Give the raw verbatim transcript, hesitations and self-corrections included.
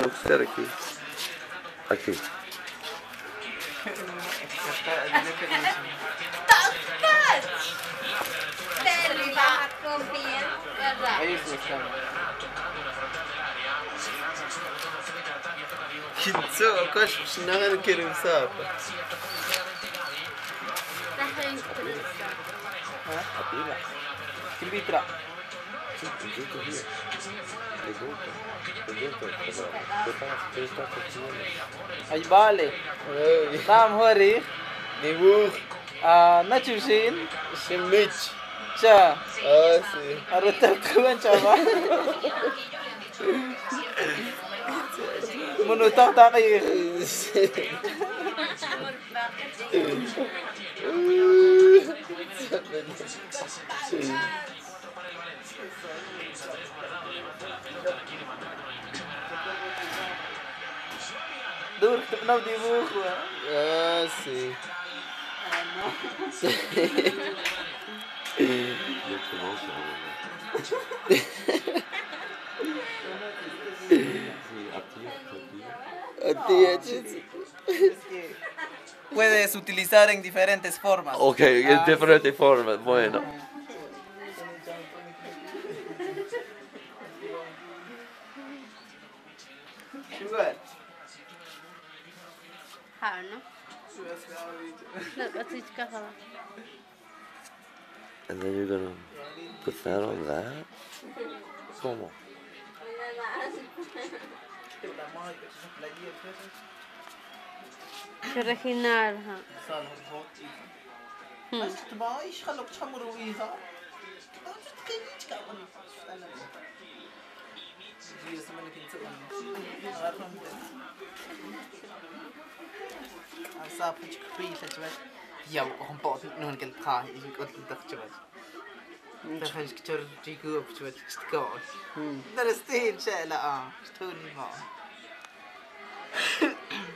estar aquí. Aquí. Kinso, koş şunları kerim sapa. Ha? Apila. Kilbitra. Ay vale. Nam hori. Dibuj. Ah, nachusin. Shimich. Cha. Ah, sí. Arutak kawan chava. Menutak tak kayo. Dur, kenapa dibuku? Ah, sih. Puedes utilizar en diferentes formas. Ok, en Ah, diferentes formas, bueno. Sugar. Här nu. That's it, kaha. And then you're gonna put that on that? ¿Cómo? Original, ha. Hmm. Ja, gewoon pot nu een keer ga ik ook niet dacht je wat. Dan ga ik het jigu op je wat go. Dat is steen, shela ah. Stoon niet maar.